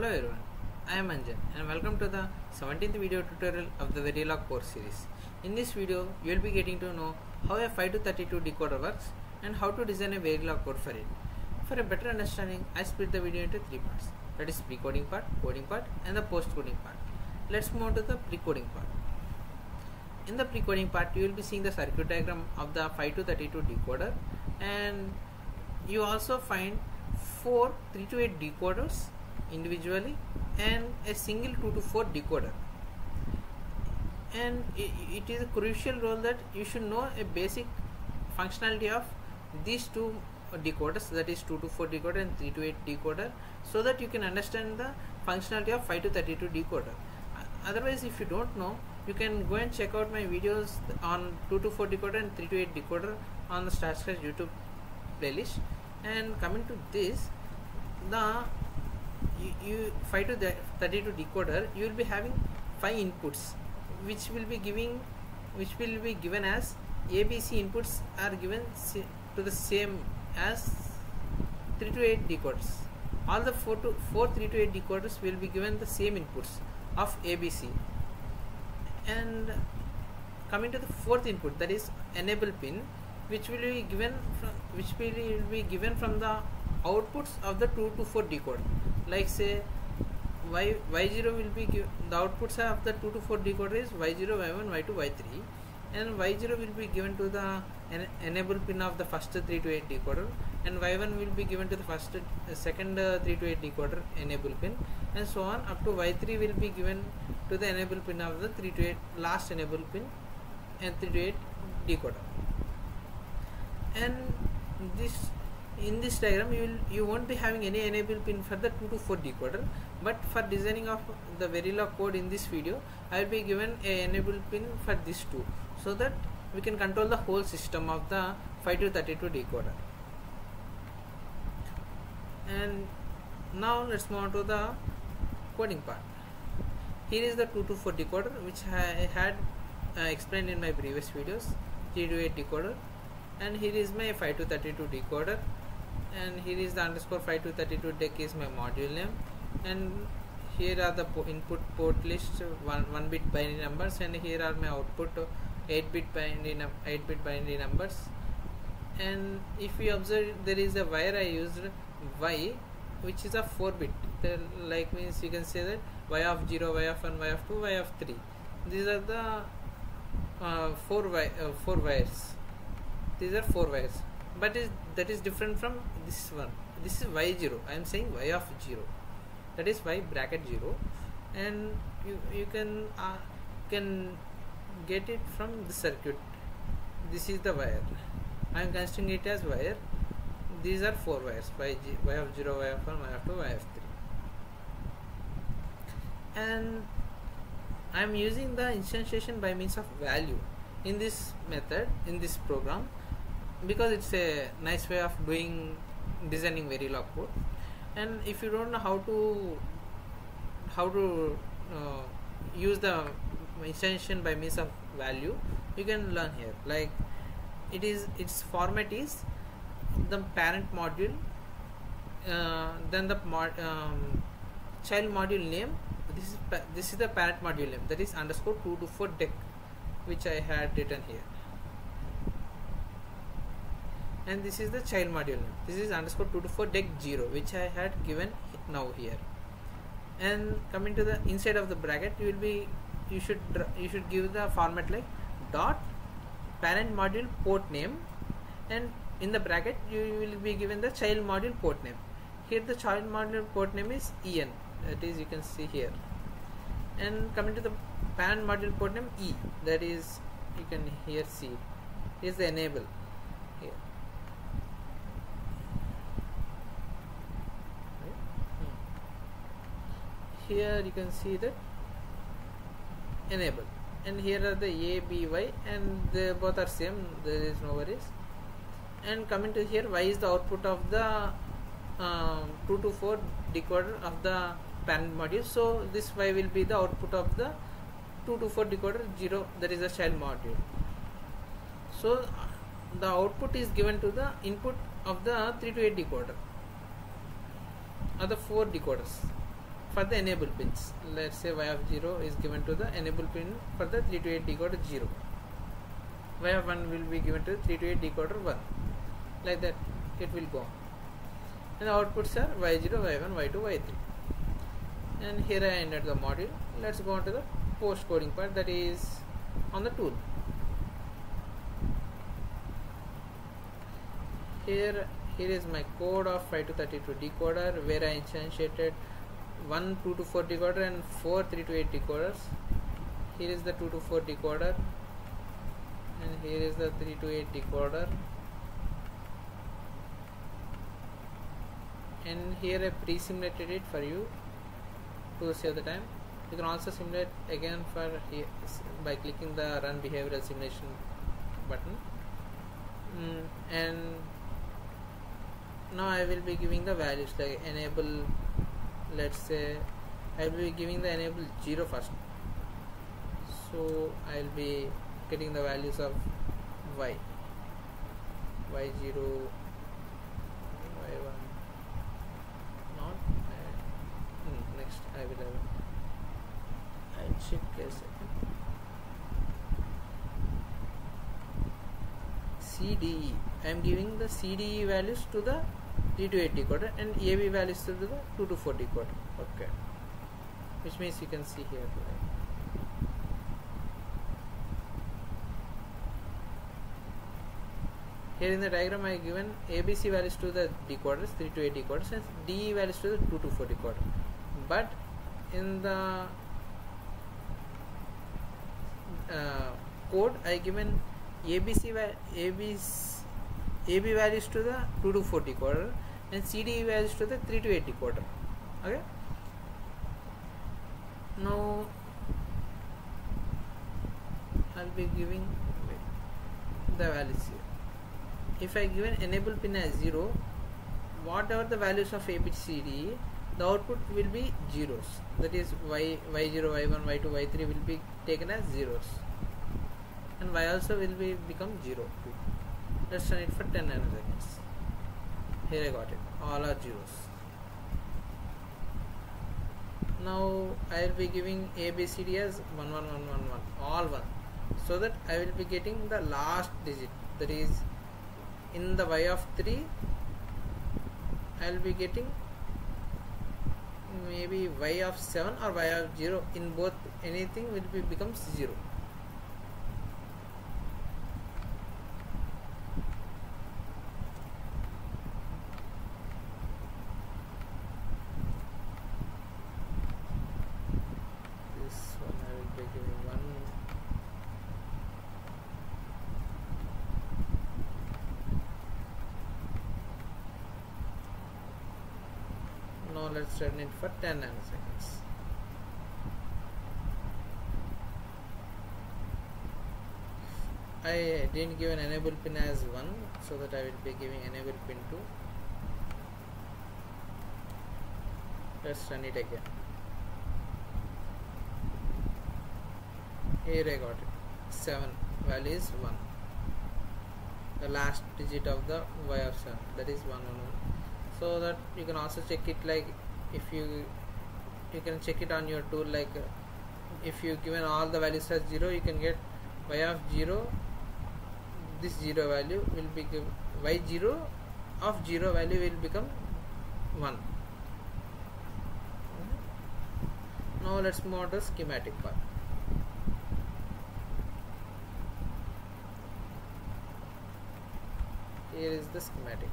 Hello everyone, I am Anjan and welcome to the 17th video tutorial of the Verilog course series. In this video, you will be getting to know how a 5 to 32 decoder works and how to design a Verilog code for it. For a better understanding, I split the video into three parts, that is pre-coding part, coding part and the post-coding part. Let's move on to the pre-coding part. In the pre-coding part, you will be seeing the circuit diagram of the 5 to 32 decoder, and you also find 4 3 to 8 decoders individually and a single 2 to 4 decoder. And it is a crucial role that you should know a basic functionality of these two decoders, that is 2 to 4 decoder and 3 to 8 decoder, so that you can understand the functionality of 5 to 32 decoder. Otherwise, if you don't know, you can go and check out my videos on 2 to 4 decoder and 3 to 8 decoder on the Start Scratch YouTube playlist. And coming to this, the 5 to 32 decoder, you will be having 5 inputs which will be given as ABC inputs are given to the same as 3 to 8 decoders. All the 4 3 to 8 decoders will be given the same inputs of ABC. And coming to the fourth input, that is enable pin, which will be given from the outputs of the 2 to 4 decoder. Like say y0 will be the outputs of the 2 to 4 decoder is y0, y1, y2, y3, and y0 will be given to the enable pin of the first 3 to 8 decoder, and y1 will be given to the second 3 to 8 decoder enable pin, and so on up to y3 will be given to the enable pin of the 3 to 8 last enable pin and 3 to 8 decoder. And in this diagram you won't be having any enable pin for the 2 to 4 decoder, but for designing of the Verilog code in this video, I will be given a enable pin for these two, so that we can control the whole system of the 5 to 32 decoder. And now let's move on to the coding part. Here is the 2 to 4 decoder, which I had explained in my previous videos, 3 to 8 decoder, and here is my 5 to 32 decoder, and here is the underscore 5 to 32 deck is my module name, and here are the input port list 1 bit binary numbers, and here are my output 8 bit binary numbers. And if you observe, there is a wire I used y, which is a 4 bit, like means you can say that y of 0, y of 1, y of 2, y of 3. These are the 4 wires. These are 4 wires, but that is different from this one. This is y0. I am saying y of 0, that is y bracket 0, and you can get it from the circuit. This is the wire. I am considering it as wire. These are 4 wires, y of 0, y of 1, y of 2, y of 3. And I am using the instantiation by means of value in this method, in this program, because it's a nice way of designing Verilog code. And if you don't know how to use the instantiation by means of value, you can learn here. Like its format is the parent module, then the child module name. This is the parent module name, that is underscore 2 to 4 deck, which I had written here, and this is the child module name. This is underscore 2 to 4 deck 0, which I had given now here. And coming to the inside of the bracket, you should give the format like dot parent module port name, and in the bracket you will be given the child module port name. Here the child module port name is EN, that is you can see here. And coming to the parent module port name E, that is you can here see is the enable here. Here you can see that enable, and here are the A, B, Y, and they both are same, there is no worries. And coming to here, Y is the output of the 2 to 4 decoder of the parent module, so this Y will be the output of the 2 to 4 decoder 0, that is the child module. So the output is given to the input of the 3 to 8 decoder, or the 4 decoders, for the enable pins. Let's say y of 0 is given to the enable pin for the 3 to 8 decoder 0. Y of 1 will be given to 3 to 8 decoder 1. Like that it will go on. And the outputs are y0, y1, y2, y3. And here I ended the module. Let's go on to the post coding part, that is on the tool. Here is my code of 5 to 32 decoder, where I instantiated 1 2 to 4 decoder and 4 3 to 8 decoders. Here is the 2 to 4 decoder, and here is the 3 to 8 decoder, and here I pre-simulated it for you to save the time. You can also simulate again for here by clicking the run behavioral simulation button. And now I will be giving the values, like enable, let's say I will be giving the enable 0 first. So I will be getting the values of y0, y1, not next I will have, I'll check a second. CDE, I am giving the CDE values to the 3 to 8 decoder and AB values to the 2 to 4 decoder. Okay, which means you can see here, right? Here in the diagram I have given ABC values to the decoders, 3 to 8 decoders, and DE values to the 2 to 4 decoder. But in the code I have given AB values to the 2 to 4 decoder and CDE values to the 3 to 8 decoder. Okay. Now I'll be giving the values here. If I given enable pin as 0, whatever the values of ABCDE, the output will be zeros. That is y0, y1, y2, y3 will be taken as zeros, and y also will be become 0. Let's run it for 10 nanoseconds. Here I got it, all are zeros. Now I will be giving ABCD as 1 1 1 1 1, all 1, so that I will be getting the last digit, that is in the y of 3 I will be getting maybe y of 7 or y of 0. In both anything will be becomes 0. This one I will be giving 1. Now let's run it for 10 nanoseconds. I didn't give an enable pin as 1, so that I will be giving enable pin 2. Let's run it again. Here I got it, 7, value is 1. The last digit of the y of 7, that is 1 1 1. So that you can also check it, like if you can check it on your tool, like if you given all the values as 0, you can get y of 0, this 0 value will be given, y0 of 0 value will become 1. Now let's move on to schematic part. Here is the schematic.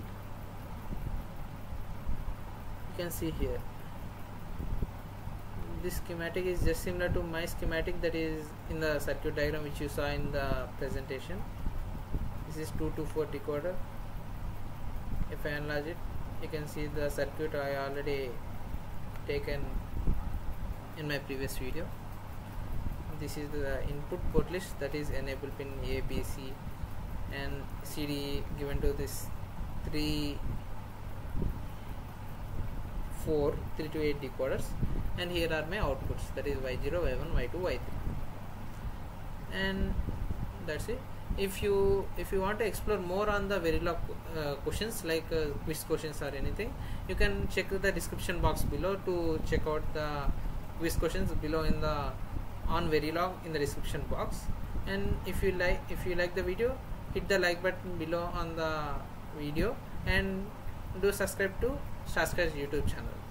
You can see here, this schematic is just similar to my schematic that is in the circuit diagram which you saw in the presentation. This is 2 to 4 decoder. If I enlarge it, you can see the circuit I already taken in my previous video. This is the input port list, that is enable pin A, B, C and CD given to this 3 to 8 decoders, and here are my outputs, that is y0, y1, y2, y3, and that's it. if you want to explore more on the Verilog questions like quiz questions or anything, you can check the description box below to check out the quiz questions below in the on Verilog in the description box. And if you like the video, hit the like button below on the video and do subscribe to StarScratch YouTube channel.